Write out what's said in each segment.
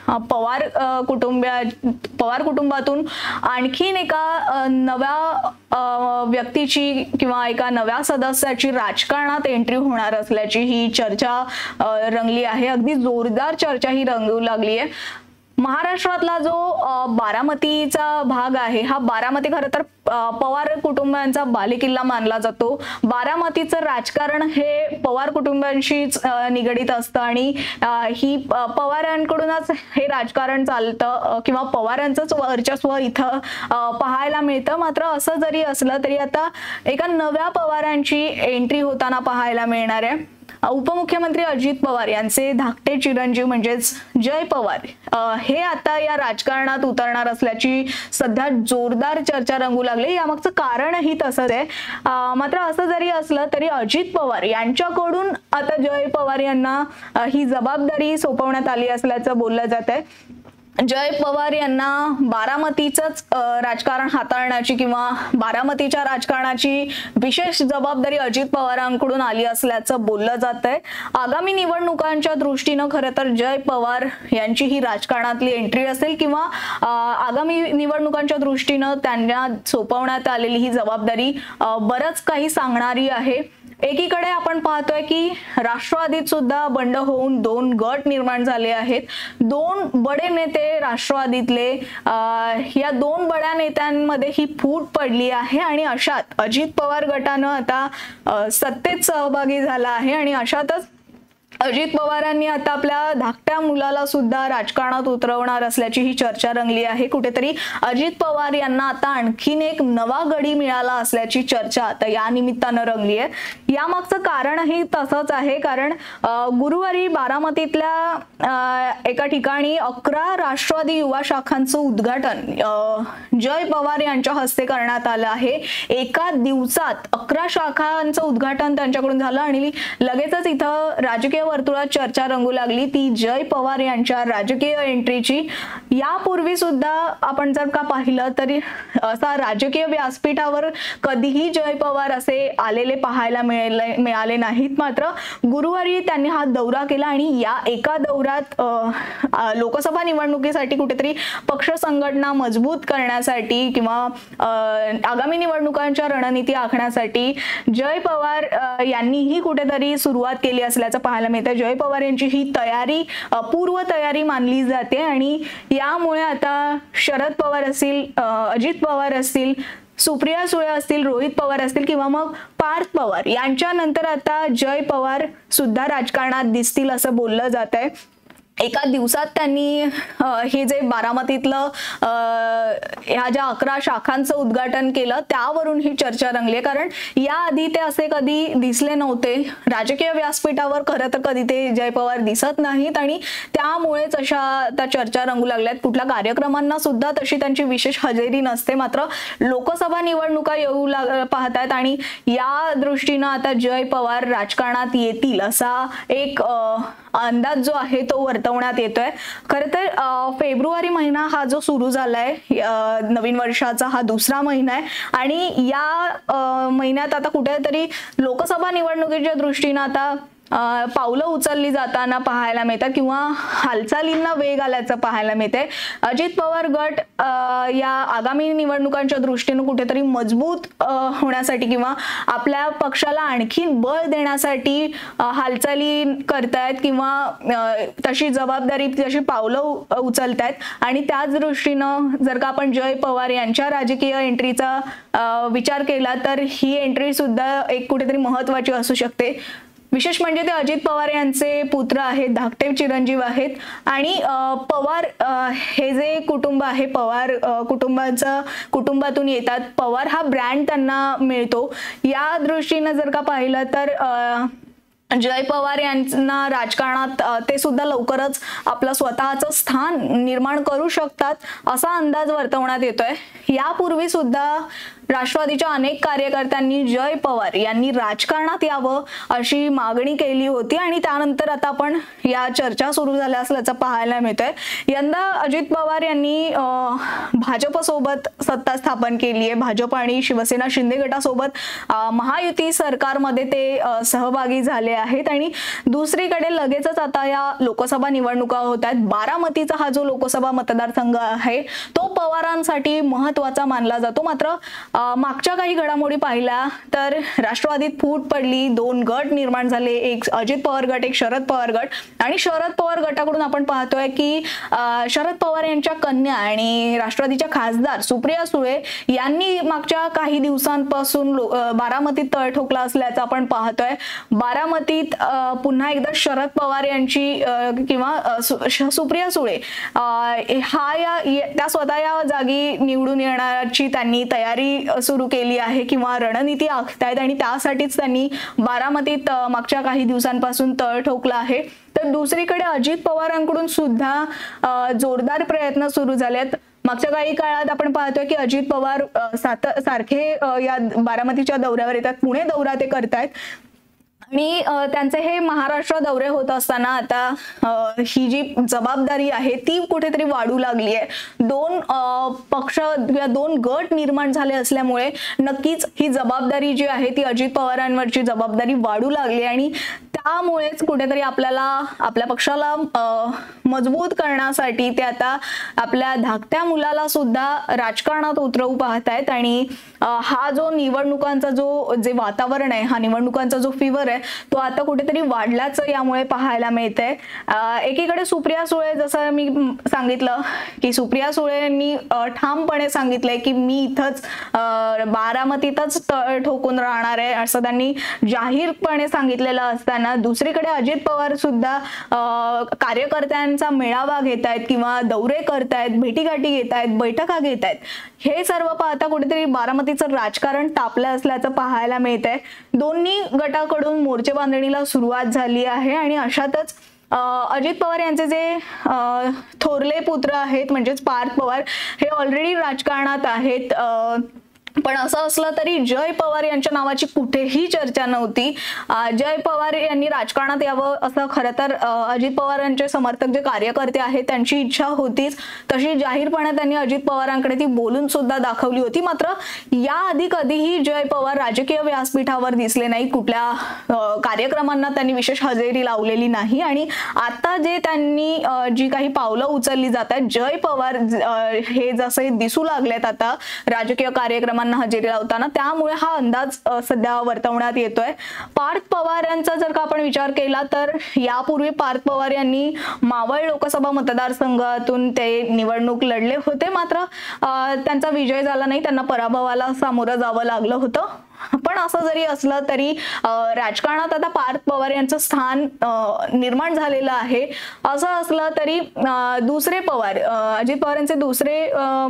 पवार कुटुंबातून आणखीन एका नव्या व्यक्तीची किंवा एका नव्या सदस्याची राजकारणात एंट्री होणार असल्याची ही चर्चा रंगली आहे। अगदी जोरदार चर्चा ही रंगू लागली आहे। महाराष्ट्रातला जो बारामतीचा भाग आहे, हा बारामती खरं तर पवार कुटुंबांचा बालेकिल्ला मानला जातो। बारामतीचं राजकारण हे पवार कुटुंबांशीच निगडित असतं आणि ही पवारांकडूनच हे राजकारण चालतं किंवा पवारांचंच वर्चस्व इथं पाहायला मिळतं। मात्र असं जरी असलं तरी आता एका नव्या पवारांची एंट्री होताना पाहायला मिळणार आहे। उपमुख्यमंत्री अजित पवार यांचे धाकटे चिरंजीव म्हणजेच जय पवार हे आता या राजकारणात उतरणार असल्याची सध्या जोरदार चर्चा रंगू लागली। यामागचं कारणही तसंच आहे। मात्र असं जरी असलं तरी अजित पवार यांच्याकडून आता जय पवार यांना ही जबाबदारी सोपवण्यात आली असल्याचं बोललं जात आहे। जय पवार यांना बारामतीचंच राजकारण हाताळण्याची किंवा बारामतीच्या राजकारणाची विशेष जबाबदारी अजित पवारांकडून आली असल्याचं बोललं जात आहे। आगामी निवडणुकांच्या दृष्टीनं खरं तर जय पवार यांची ही राजकारणातली एंट्री असेल किंवा आगामी निवडणुकांच्या दृष्टीनं त्यांना सोपवण्यात आलेली ही जबाबदारी बरंच काही सांगणारी आहे। एकीकडे आपण पाहतोय की राष्ट्रवादीत सुद्धा बंड होऊन दोन गट निर्माण झाले आहेत। दोन बडे नेते राष्ट्रवादीतले, या दोन बड्या नेत्यांमध्ये ही फूट पडली आहे आणि अशात अजित पवार गटानं आता सत्तेत सहभागी झाला आहे आणि अशातच अजित पवारांनी आता आपल्या धाकट्या मुलाला सुद्धा राजकारणात उतरवणार असल्याची ही चर्चा रंगली आहे। कुठेतरी अजित पवार यांना आता आणखीन एक नवा गडी मिळाला असल्याची चर्चा आता या निमित्तानं रंगली आहे। यामागचं कारणही तसंच आहे, कारण गुरुवारी बारामतीतल्या एका ठिकाणी 11 राष्ट्रवादी युवा शाखांचं उद्घाटन जय पवार यांच्या हस्ते करण्यात आलं आहे। एका दिवसात 11 शाखांचं उद्घाटन त्यांच्याकडून झालं आणि लगेचच इथं राजकीय वर्तुळात चर्चा रंगू लागली ती जय पवार यांच्या राजकीय एंट्रीची। यापूर्वी सुद्धा आपण जर का पाहिलं तरी असा राजकीय व्यासपीठावर कधीही जय पवार असे आलेले पाहायला मिळाले नाहीत। मात्र गुरुवारी त्यांनी हा दौरा केला आणि या एका दौऱ्यात लोकसभा निवडणुकीसाठी कुठेतरी पक्ष संघटना मजबूत करण्यासाठी किंवा आगामी निवडणुकांच्या रणनीती आखण्यासाठी जय पवार यांनीही कुठेतरी सुरुवात केली असल्याचं पाहायला मिळतं। जय पवार यांची ही तयारी पूर्व तयारी मानली जाते आणि यामुळे आता शरद पवार असतील, अजित पवार असतील, सुप्रिया सुळे असतील, रोहित पवार असतील किंवा मग पार्थ पवार यांच्यानंतर आता जय पवार सुद्धा राजकारणात दिसतील असं बोललं जात आहे। एका दिवसात त्यांनी हे जे बारामतीतलं ह्या ज्या 11 शाखांचं उद्घाटन केलं त्यावरून ही चर्चा रंगली, कारण याआधी ते असे कधी दिसले नव्हते। राजकीय व्यासपीठावर खरं तर कधी ते जय पवार दिसत नाहीत आणि त्यामुळेच अशा त्या चर्चा रंगू लागल्यात। कुठल्या कार्यक्रमांना सुद्धा तशी त्यांची विशेष हजेरी नसते। मात्र लोकसभा निवडणुका येऊ पाहतात आणि या दृष्टीनं आता जय पवार राजकारणात येतील असा एक अंदाज जो आहे तो वर्तवण्यात येतोय। खरं तर फेब्रुवारी महिना हा जो सुरू झालाय, नवीन वर्षाचा हा दुसरा महिना आहे आणि या महिन्यात आता कुठेतरी लोकसभा निवडणुकीच्या दृष्टीने आता पावलं उचलली जाताना पाहायला मिळतात किंवा हालचालींना वेग आल्याचं पाहायला मिळते। अजित पवार गट या आगामी निवडणुकांच्या दृष्टीने कुठेतरी मजबूत होण्यासाठी किंवा आपल्या पक्षाला आणखीन बळ देण्यासाठी हालचाली करतायत किंवा तशी जबाबदारी तशी पावलं उचलतायत आणि त्याच दृष्टीनं जर का आपण जय पवार यांच्या राजकीय एंट्रीचा विचार केला तर ही एंट्री सुद्धा एक कुठेतरी महत्त्वाची असू शकते। विशेष म्हणजे ते अजित पवार यांचे पुत्र आहेत, धाकटे चिरंजीव आहेत आणि पवार हे जे कुटुंब आहे, पवार कुटुंबातून येतात। पवार हा ब्रँड त्यांना मिळतो। या दृष्टीने जर का पाहिलं तर जय पवार यांना राजकारणात ते सुद्धा लवकरच आपलं स्वतःचं स्थान निर्माण करू शकतात असा अंदाज वर्तवण्यात येतोय। यापूर्वी सुद्धा राष्ट्रवादीच्या अनेक कार्यकर्त्यांनी जय पवार यांनी राजकारणात यावं अशी मागणी केली होती आणि त्यानंतर आता आपण या चर्चा सुरू झाल्या असल्याचं पाहायला मिळतंय। यंदा अजित पवार यांनी भाजपसोबत सत्ता स्थापन केली आहे। भाजप आणि शिवसेना शिंदे गटासोबत महायुती सरकारमध्ये ते सहभागी झाले आहेत आणि दुसरीकडे लगेचच आता या लोकसभा निवडणुका होत आहेत। बारामतीचा हा जो लोकसभा मतदारसंघ आहे तो पवारांसाठी महत्त्वाचा मानला जातो। मात्र मागच्या काही घडामोडी पाहिल्या तर राष्ट्रवादीत फूट पडली, दोन गट निर्माण झाले, एक अजित पवार गट, एक शरद पवार गट आणि शरद पवार गटाकडून आपण पाहतोय की शरद पवार यांच्या कन्या आणि राष्ट्रवादीच्या खासदार सुप्रिया सुळे यांनी मागच्या काही दिवसांपासून बारामतीत तळ ठोकला असल्याचं आपण पाहतोय। बारामतीत पुन्हा एकदा शरद पवार यांची किंवा सुप्रिया सुळे त्या स्वतः या जागी निवडून येण्याची त्यांनी तयारी सुरू केली आहे किंवा रणनीती आखतायत आणि त्यासाठीच त्यांनी बारामतीत मागच्या काही दिवसांपासून तळ ठोकला आहे। तर दुसरीकडे अजित पवारांकडून सुद्धा जोरदार प्रयत्न सुरू झालेत। मागच्या काही काळात आपण पाहतोय की अजित पवार सारखे या बारामतीच्या दौऱ्यावर येतात, पुणे दौरा ते करतायत आणि त्यांचे हे महाराष्ट्र दौरे होत असताना आता ही जी जबाबदारी आहे ती कुठेतरी वाढू लागली आहे। दोन पक्ष किंवा दोन गट निर्माण झाले असल्यामुळे नक्कीच ही जबाबदारी जी आहे ती अजित पवारांवरची जबाबदारी वाढू लागली आणि त्यामुळेच कुठेतरी आपल्या पक्षाला मजबूत करण्यासाठी ते आता आपल्या धाकट्या मुलाला सुद्धा राजकारणात उतरवू पाहतायत आणि हा जो निवडणुकांचा जे वातावरण आहे, हा निवडणुकांचा जो फीवर आहे तो आता कुठेतरी वाढल्याचं यामुळे पाहायला मिळतंय। एकीकडे सुप्रिया सुळे, जसं मी सांगितलं की सुप्रिया सुळे यांनी ठामपणे सांगितलंय की मी इथंच बारामतीतच तळ ठोकून राहणार आहे असं त्यांनी जाहीरपणे सांगितलेलं असताना दुसरीकडे अजित पवार सुद्धा कार्यकर्त्यांचा मेळावा घेतायत किंवा दौरे करतायत, भेटीगाठी घेतायत, बैठका घेतायत। हे सर्व पाहता कुठेतरी बारामतीचं राजकारण तापलं असल्याचं पाहायला मिळतंय। दोन्ही गटाकडून मोर्चे बांधणीला सुरुवात झाली आहे आणि अशातच अजित पवार यांचे जे थोरले पुत्र आहेत म्हणजेच पार्थ पवार हे ऑलरेडी राजकारणात आहेत, पण असं असलं तरी जय पवार यांच्या नावाची कुठेही चर्चा नव्हती। जय पवार यांनी राजकारणात यावं असं खरं तर अजित पवारांचे समर्थक जे कार्यकर्ते आहेत त्यांची इच्छा होतीच, तशी जाहीरपणे त्यांनी अजित पवारांकडे ती बोलून सुद्धा दाखवली होती। मात्र याआधी कधीही जय पवार राजकीय व्यासपीठावर दिसले नाही, कुठल्या कार्यक्रमांना त्यांनी विशेष हजेरी लावलेली नाही आणि आता जे त्यांनी जी काही पावलं उचलली जातात, जय पवार हे जसे दिसू लागलेत आता राजकीय कार्यक्रमांना हजेरी लावताना, त्यामुळे हा अंदाज सध्या वर्तवण्यात येतोय। पार्थ पवार यांचा जर का आपण विचार केला तर यापूर्वी पार्थ पवार यांनी मावळ लोकसभा मतदारसंघातून ते निवडणूक लढले होते, मात्र त्यांचा विजय झाला नाही, त्यांना पराभवाला सामोरं जावं लागलं होतं। पण असं जरी असलं तरी राजकारणात आता पार्थ पवार यांचं स्थान निर्माण झालेलं आहे। असं असलं तरी दुसरे पवार, अजित पवार यांचे दुसरे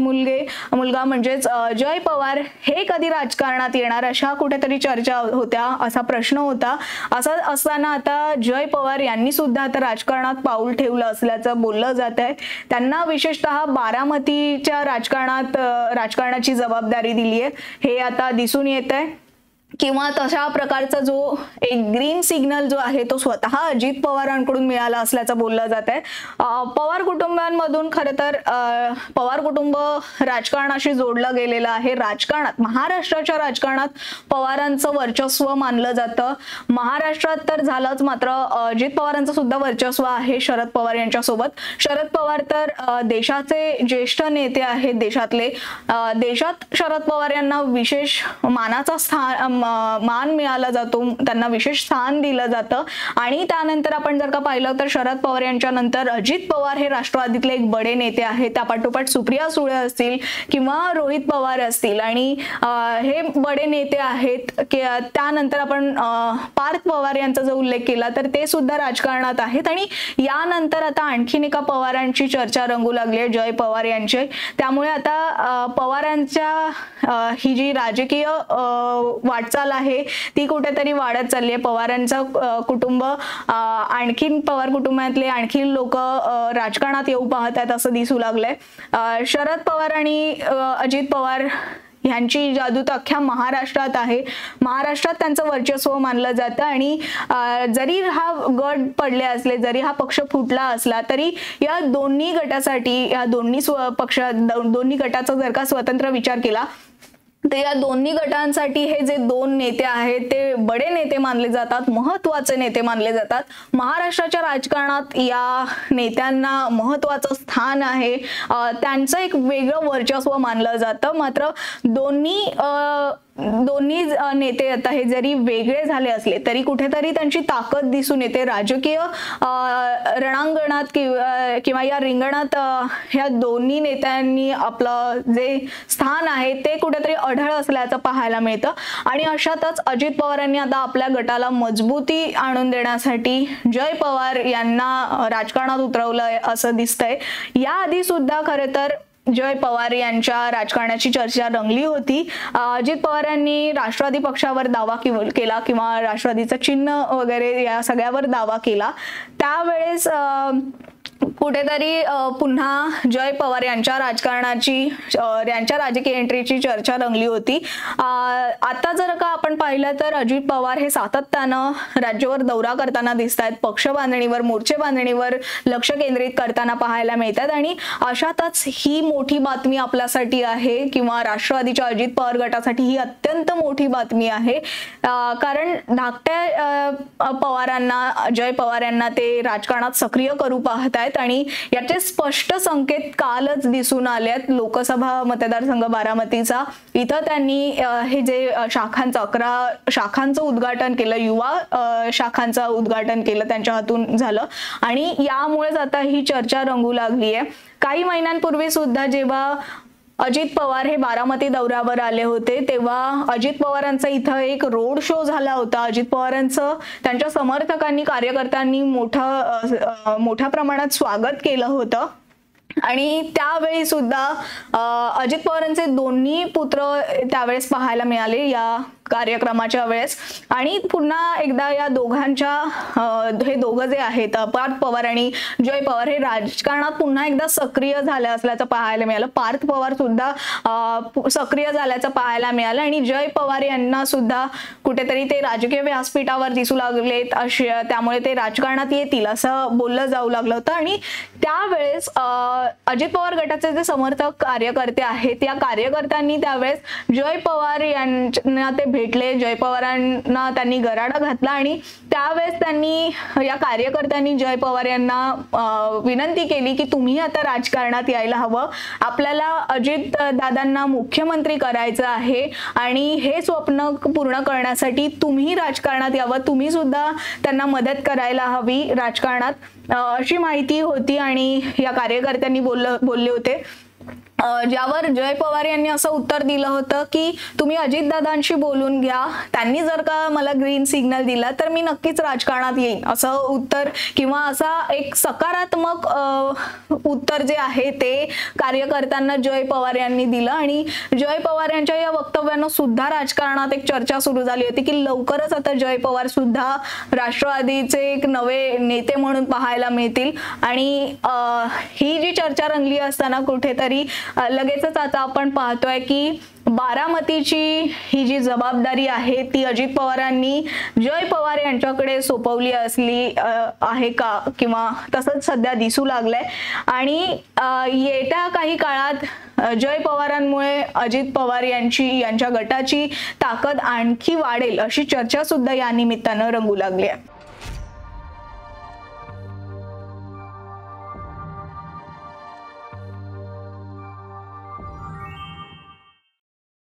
मुलगा म्हणजेच जय पवार हे कधी राजकारणात येणार अशा कुठेतरी चर्चा होत्या, असा प्रश्न होता। असं असताना आता जय पवार यांनी सुद्धा आता राजकारणात पाऊल ठेवलं असल्याचं बोललं जात आहे। त्यांना विशेषतः बारामतीच्या राजकारणाची जबाबदारी दिली आहे हे आता दिसून येत आहे किंवा तशा प्रकारचा जो एक ग्रीन सिग्नल जो आहे तो स्वतः अजित पवारांकडून मिळाला असल्याचं बोललं जात आहे। पवार कुटुंबांमधून खरं तर पवार कुटुंब राजकारणाशी जोडलं गेलेलं आहे। राजकारणात, महाराष्ट्राच्या राजकारणात पवारांचं वर्चस्व मानलं जातं। महाराष्ट्रात तर झालंच, मात्र अजित पवारांचं सुद्धा वर्चस्व आहे शरद पवार यांच्यासोबत। शरद पवार तर देशाचे ज्येष्ठ नेते आहेत देशातले। देशात शरद पवार यांना विशेष मानाचा मान मिळाला जातो, त्यांना विशेष स्थान दिलं जातं आणि त्यानंतर आपण जर का पाहिलं तर शरद पवार यांच्या नंतर अजित पवार हे राष्ट्रवादीतले एक बडे नेते आहेत। त्यापाठोपाठ सुप्रिया सुळे असतील किंवा रोहित पवार असतील आणि हे बडे नेते आहेत। त्यानंतर आपण पार्थ पवार यांचा जो उल्लेख केला तर ते सुद्धा राजकारणात आहेत आणि यानंतर आता आणखीन एका पवारांची चर्चा रंगू लागली आहे, जय पवार यांचे। त्यामुळे आता पवारांच्या ही जी राजकीय वाटचाल आहे ती कुठेतरी वाढत चालली आहे। पवारांचं कुटुंब आणखीन पवार कुटुंबातले आणखीन लोक राजकारणात येऊ पाहतात असं दिसू लागलंय। शरद पवार आणि अजित पवार ह्यांची जादू तर अख्ख्या महाराष्ट्रात आहे. महाराष्ट्रात त्यांचं वर्चस्व मानलं जातं आणि जरी हा गट पडले असले, जरी हा पक्ष फुटला असला तरी या दोन्ही गटासाठी, या दोन्ही गटाचा जर का स्वतंत्र विचार केला तर या दोन्ही गटांसाठी हे जे दोन नेते आहेत ते बडे नेते मानले जातात, महत्त्वाचे नेते मानले जातात. महाराष्ट्राच्या राजकारणात या नेत्यांना महत्त्वाचं स्थान आहे. त्यांचं एक वेगळं वर्चस्व मानलं जातं. मात्र दोन्ही नेते आता हे जरी वेगळे झाले असले तरी कुठेतरी त्यांची ताकद दिसून येते. राजकीय रणांगणात किंवा या रिंगणात ह्या दोन्ही नेत्यांनी आपलं जे स्थान आहे ते कुठेतरी अढळ असल्याचं पाहायला मिळतं. आणि अशातच अजित पवारांनी आता आपल्या गटाला मजबूती आणून देण्यासाठी जय पवार यांना राजकारणात उतरवलंय असं दिसतंय. याआधी सुद्धा खरं तर जय पवार यांच्या राजकारणाची चर्चा रंगली होती. अजित पवार यांनी राष्ट्रवादी पक्षावर दावा केला किंवा राष्ट्रवादीचं चिन्ह वगैरे या सगळ्यावर दावा केला. त्यावेळेस कुठेतरी पुन्हा जय पवार यांच्या राजकीय एंट्रीची चर्चा रंगली होती. आता जर का आपण पाहिलं तर अजित पवार हे सातत्यानं राज्यावर दौरा करताना दिसत आहेत, पक्ष बांधणीवर, मोर्चे बांधणीवर लक्ष केंद्रित करताना पाहायला मिळतात. आणि अशातच ही मोठी बातमी आपल्यासाठी आहे किंवा राष्ट्रवादीच्या अजित पवार गटासाठी ही अत्यंत मोठी बातमी आहे. कारण धाकट्या पवारांना, जय पवार यांना ते राजकारणात सक्रिय करू पाहतायत आणि याचे स्पष्ट संकेत कालच दिसून आलेत. लोकसभा मतदारसंघ बारामतीचा, इथं त्यांनी हे जे 11 शाखांचं उद्घाटन केलं, युवा शाखांचं उद्घाटन केलं, त्यांच्या हातून झालं आणि यामुळेच आता ही चर्चा रंगू लागली आहे. काही महिन्यांपूर्वी सुद्धा जेव्हा अजित पवार हे बारामती दौऱ्यावर आले होते तेव्हा अजित पवारांचा इथं एक रोड शो झाला होता. अजित पवारांचं त्यांच्या समर्थकांनी, कार्यकर्त्यांनी मोठ्या प्रमाणात स्वागत केलं होतं. आणि त्यावेळी सुद्धा अजित पवारांचे दोन्ही पुत्र त्यावेळेस पाहायला मिळाले या कार्यक्रमाच्या वेळेस. आणि पुन्हा एकदा या दोघांच्या हे दोघं जे आहेत, पार्थ पवार आणि जय पवार, हे राजकारणात पुन्हा एकदा सक्रिय झाले असल्याचं पाहायला मिळालं. पार्थ पवार सुद्धा सक्रिय झाल्याचं पाहायला मिळालं आणि जय पवार यांना सुद्धा कुठेतरी ते राजकीय व्यासपीठावर दिसू लागलेत, त्यामुळे ते राजकारणात येतील असं बोललं जाऊ लागलं होतं. आणि त्यावेळेस अजित पवार गटाचे जे समर्थक कार्यकर्ते आहेत, त्या कार्यकर्त्यांनी त्यावेळेस जय पवार यांना ते भेटले, जय पवारांना त्यांनी गराडा घातला आणि त्यावेळेस या कार्यकर्त्यांनी जय पवार यांना विनंती केली की तुम्ही आता राजकारणात यायला हवं, आपल्याला अजित दादांना मुख्यमंत्री करायचं आहे आणि हे स्वप्न पूर्ण करण्यासाठी तुम्ही राजकारणात यावं, तुम्ही सुद्धा त्यांना मदत करायला हवी राजकारणात, अशी माहिती होती. आणि या कार्यकर्त्यांनी बोलले होते, ज्यावर जय पवार यांनी असं उत्तर दिलं होतं की तुम्ही अजितदादांशी बोलून घ्या, त्यांनी जर का मला ग्रीन सिग्नल दिला तर मी नक्कीच राजकारणात येईन, असं उत्तर किंवा असा एक सकारात्मक उत्तर जे आहे ते कार्यकर्त्यांना जय पवार यांनी दिलं. आणि जय पवार यांच्या या वक्तव्यानं सुद्धा राजकारणात एक चर्चा सुरू झाली होती की लवकरच आता जय पवार सुद्धा राष्ट्रवादीचे एक नवे नेते म्हणून पाहायला मिळतील. आणि ही जी चर्चा रंगली असताना कुठेतरी लगेचच आता आपण पाहतोय की बारामतीची ही जी जबाबदारी आहे ती अजित पवारांनी जय पवार यांच्याकडे सोपवली असली आहे का, किंवा तसंच सध्या दिसू लागलंय. आणि येत्या काही काळात जय पवारांमुळे अजित पवार यांच्या गटाची ताकद आणखी वाढेल अशी चर्चा सुद्धा या निमित्तानं रंगू लागली आहे.